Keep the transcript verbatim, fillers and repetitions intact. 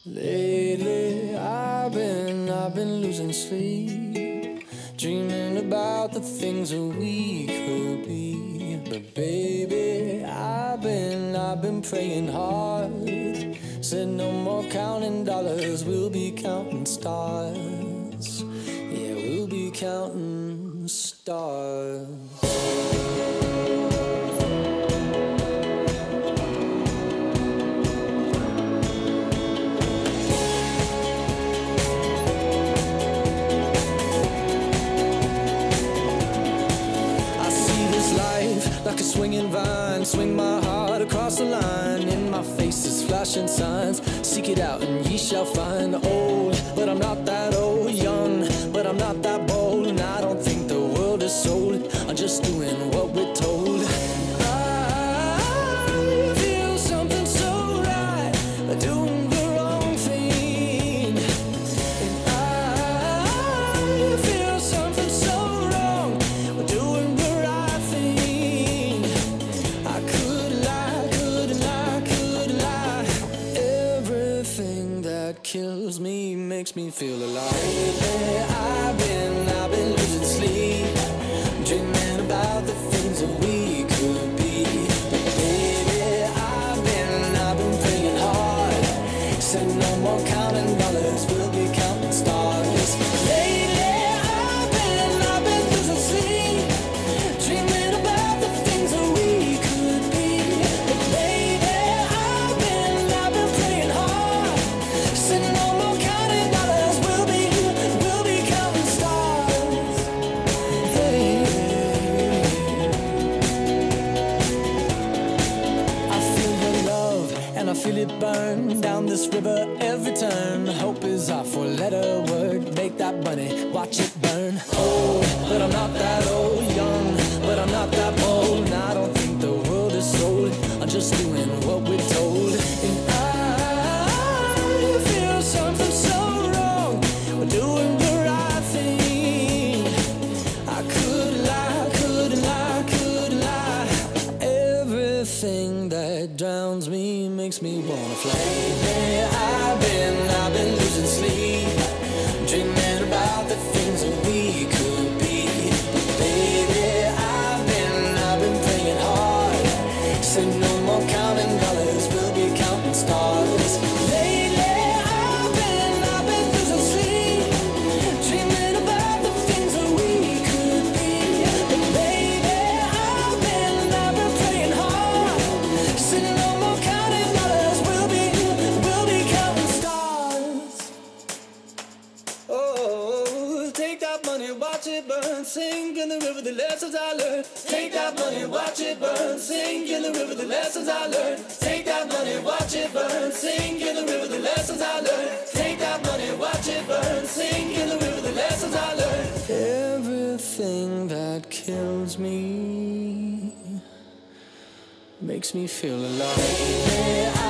Lately, I've been, I've been losing sleep, dreaming about the things that we could be. But baby, I've been, I've been praying hard. Said no more counting dollars, we'll be counting stars. Yeah, we'll be counting stars. Like a swinging vine, swing my heart across the line. In my face is flashing signs. Seek it out and ye shall find. Old, but I'm not that old. Young, but I'm not that bold. And I don't think the world is sold. I'm just doing what we're told. I feel something so right, doing the wrong thing. And I feel something so wrong, doing the right thing. Kills me, makes me feel alive. Lately, I've been, I've been losing sleep, dreaming about the things that we could be. But baby, I've been, I've been praying hard. Said no more counting dollars, we'll be counting stars. Lately, I've been, I've been losing sleep, dreaming about the things that we could be. But baby, I've been, I've been praying hard. Said no more counting dollars, we'll be, we'll be counting stars. Hey. I feel your love and I feel it burn down this river every turn. Hope is our four-letter word. Make that money, watch it burn. Old, but I'm not that old. Young, but I'm not that bold. And I don't think the world is sold. I'm just doing what we're told. And I feel something so wrong, we're doing the right thing. I could lie, could lie, could lie. Everything that drowns me makes me wanna fly. Lately, I've been, I've been losing sleep, dreaming about the things that we could be. But baby, I've been, I've been praying hard. Said no more counting dollars, we'll be counting stars. Lately, I've been, I've been losing sleep, dreaming about the things that we could be. But baby, I've been, I've been praying hard. Said no more counting dollars, we'll be, we'll be counting stars. Oh, take that money, watch it burn, sink in the river, the lessons I learned. Take that money, watch it burn, sink in the river, the lessons I learned. Take that money, watch it burn, sink in the river, the lessons I learned. Take that money, watch it burn, sink in the river, the lessons I learned. Everything that kills me makes me feel alive.